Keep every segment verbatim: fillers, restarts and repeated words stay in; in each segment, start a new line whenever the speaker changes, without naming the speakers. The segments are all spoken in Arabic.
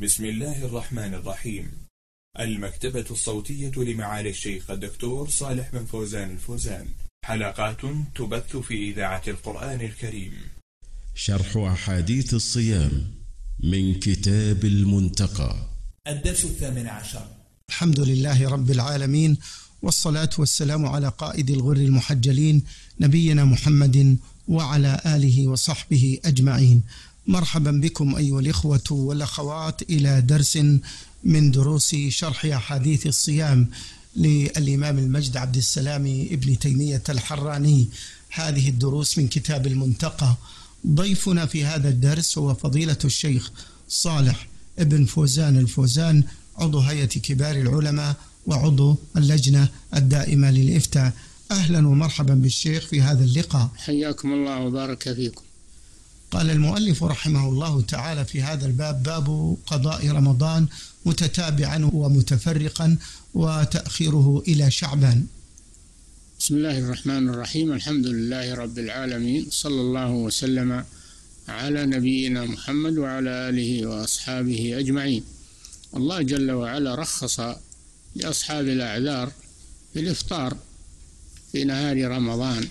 بسم الله الرحمن الرحيم. المكتبة الصوتية لمعالي الشيخ الدكتور صالح بن فوزان الفوزان، حلقات تبث في إذاعة القرآن الكريم.
شرح أحاديث الصيام من كتاب المنتقى،
الدرس الثامن عشر.
الحمد لله رب العالمين، والصلاة والسلام على قائد الغر المحجلين نبينا محمد وعلى آله وصحبه أجمعين. مرحبا بكم أيها الإخوة والأخوات إلى درس من دروس شرح أحاديث الصيام للإمام المجد عبد السلام ابن تيمية الحراني. هذه الدروس من كتاب المنتقى. ضيفنا في هذا الدرس هو فضيلة الشيخ صالح ابن فوزان الفوزان، عضو هيئة كبار العلماء وعضو اللجنة الدائمة للإفتاء. أهلا ومرحبا بالشيخ في هذا اللقاء.
حياكم الله وبارك فيكم.
قال المؤلف رحمه الله تعالى في هذا الباب: باب قضاء رمضان متتابعا ومتفرقا وتأخيره إلى شعبان.
بسم الله الرحمن الرحيم. الحمد لله رب العالمين، صلى الله وسلم على نبينا محمد وعلى آله وأصحابه أجمعين. الله جل وعلا رخص لأصحاب الأعذار في الإفطار في نهار رمضان،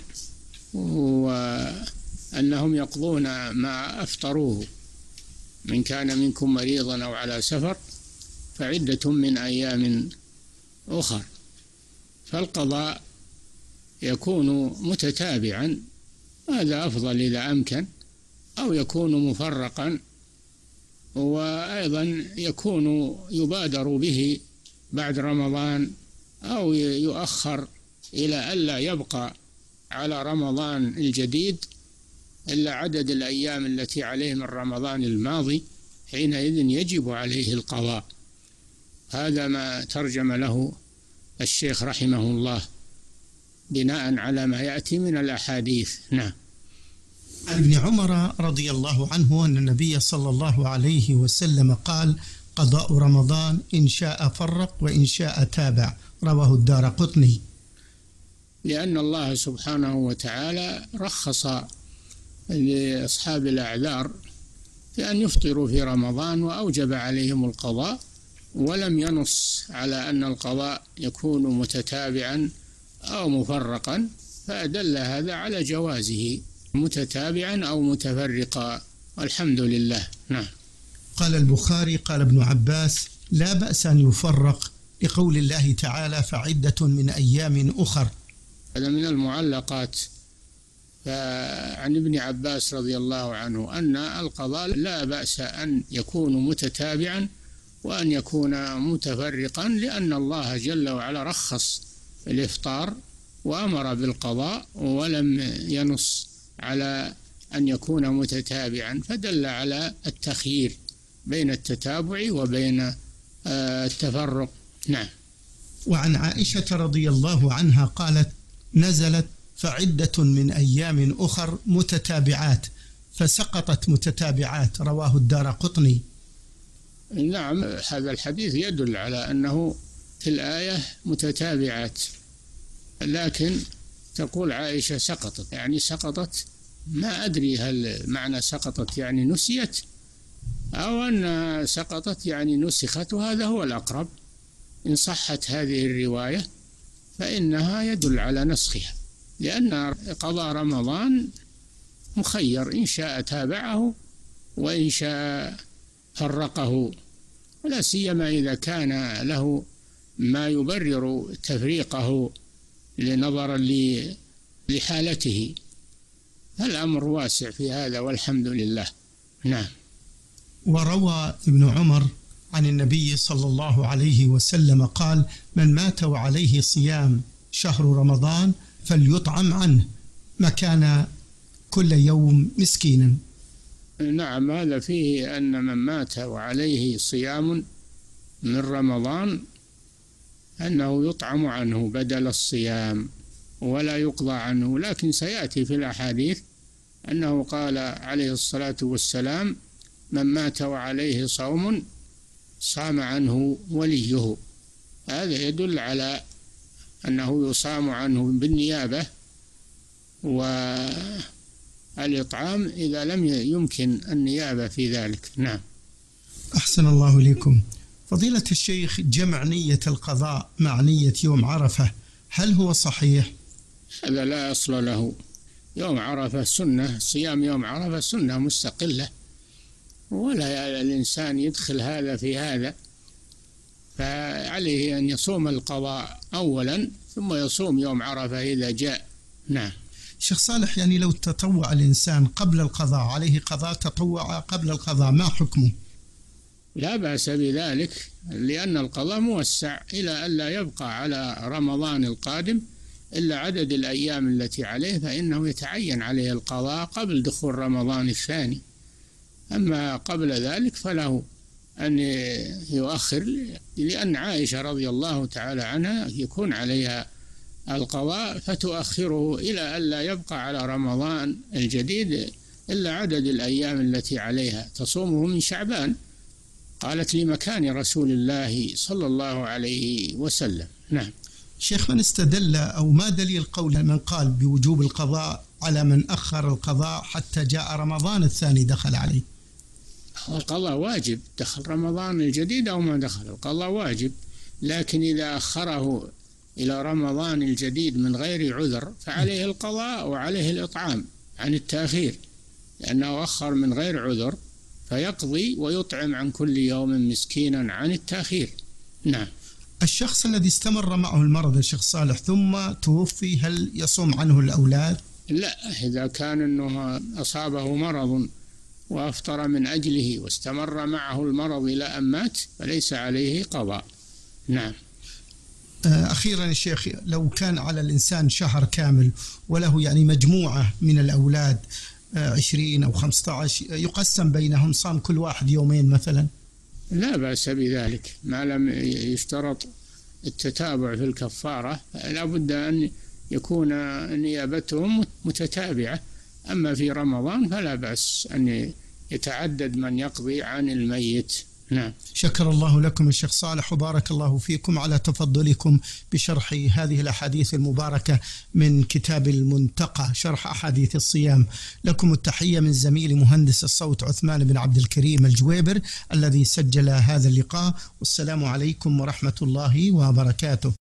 وأنهم يقضون ما أفطروه، من كان منكم مريضا أو على سفر فعدة من أيام أخر. فالقضاء يكون متتابعا، هذا أفضل إذا أمكن، أو يكون مفرقا، وأيضا يكون يبادر به بعد رمضان أو يؤخر إلى ألا يبقى على رمضان الجديد إلا عدد الأيام التي عليه من رمضان الماضي، حينئذ يجب عليه القضاء. هذا ما ترجم له الشيخ رحمه الله بناء على ما يأتي من الأحاديث. نعم.
عن ابن عمر رضي الله عنه أن النبي صلى الله عليه وسلم قال: قضاء رمضان إن شاء فرق وإن شاء تابع. رواه الدارقطني.
لأن الله سبحانه وتعالى رخص لأصحاب الأعذار في أن يفطروا في رمضان وأوجب عليهم القضاء، ولم ينص على أن القضاء يكون متتابعا أو مفرقا، فأدل هذا على جوازه متتابعا أو متفرقا، والحمد لله. نعم.
قال البخاري: قال ابن عباس: لا بأس أن يفرق، لقول الله تعالى: فعدة من أيام أخر.
هذا من المعلقات. فعن ابن عباس رضي الله عنه أن القضاء لا بأس أن يكون متتابعا وأن يكون متفرقا، لأن الله جل وعلا رخص الإفطار وأمر بالقضاء ولم ينص على أن يكون متتابعا، فدل على التخيير بين التتابع وبين التفرق. نعم.
وعن عائشة رضي الله عنها قالت: نزلت فعدة من أيام أخر متتابعات، فسقطت متتابعات. رواه الدارقطني.
نعم، هذا الحديث يدل على أنه في الآية متتابعات، لكن تقول عائشة سقطت، يعني سقطت، ما أدري هل معنى سقطت يعني نسيت، أو أن سقطت يعني نسخت، وهذا هو الأقرب. إن صحت هذه الرواية فإنها يدل على نسخها، لأن قضاء رمضان مخير، إن شاء تابعه وإن شاء فرقه، ولا سيما إذا كان له ما يبرر تفريقه لنظرا لحالته. الأمر واسع في هذا والحمد لله. نعم.
وروى ابن عمر عن النبي صلى الله عليه وسلم قال: من مات وعليه صيام شهر رمضان فليطعم عنه مكان كل يوم مسكينا.
نعم، هذا فيه أن من مات وعليه صيام من رمضان أنه يطعم عنه بدل الصيام ولا يقضى عنه، لكن سيأتي في الأحاديث أنه قال عليه الصلاة والسلام: من مات وعليه صوم صام عنه وليه. هذا يدل على أنه يصام عنه بالنيابة والإطعام إذا لم يمكن النيابة في ذلك. نعم.
أحسن الله إليكم. فضيلة الشيخ، جمع نية القضاء مع نية يوم عرفة هل هو صحيح؟
هذا لا أصل له. يوم عرفة سنة، صيام يوم عرفة سنة مستقلة، ولا الإنسان يدخل هذا في هذا، فعليه أن يصوم القضاء أولا ثم يصوم يوم عرفة إذا جاء. نعم.
شيخ صالح، يعني لو تطوع الإنسان قبل القضاء عليه قضاء تطوع قبل القضاء، ما حكمه؟
لا بأس بذلك، لأن القضاء موسع إلى أن لا يبقى على رمضان القادم إلا عدد الأيام التي عليه، فإنه يتعين عليه القضاء قبل دخول رمضان الثاني. أما قبل ذلك فله أن يؤخر، لأن عائشة رضي الله تعالى عنها يكون عليها القضاء فتؤخره إلى أن لا يبقى على رمضان الجديد إلا عدد الأيام التي عليها، تصومه من شعبان، قالت لمكان رسول الله صلى الله عليه وسلم. نعم.
شيخ، من استدل أو ما دليل قول من قال بوجوب القضاء على من أخر القضاء حتى جاء رمضان الثاني دخل عليه؟
القضاء واجب، دخل رمضان الجديد أو ما دخل، القضاء واجب، لكن إذا أخره إلى رمضان الجديد من غير عذر فعليه القضاء وعليه الإطعام عن التأخير، لأنه أخر من غير عذر، فيقضي ويطعم عن كل يوم مسكينا عن التأخير. نعم.
الشخص الذي استمر معه المرض يا شيخ صالح ثم توفي، هل يصوم عنه الأولاد؟
لا، إذا كان أنه أصابه مرض وأفطر من أجله واستمر معه المرض إلى أن مات فليس عليه قضاء. نعم.
أخيرا يا شيخ، لو كان على الإنسان شهر كامل وله يعني مجموعة من الأولاد عشرين أو خمسة عشر، يقسم بينهم صام كل واحد يومين مثلا؟
لا بأس بذلك ما لم يشترط التتابع في الكفارة، لا بد أن يكون نيابتهم متتابعة. أما في رمضان فلا بأس أن يتعدد من يقضي عن الميت. نعم.
شكر الله لكم الشيخ صالح وبارك الله فيكم على تفضلكم بشرح هذه الأحاديث المباركة من كتاب المنتقى شرح أحاديث الصيام. لكم التحية من زميل مهندس الصوت عثمان بن عبد الكريم الجويبر الذي سجل هذا اللقاء، والسلام عليكم ورحمة الله وبركاته.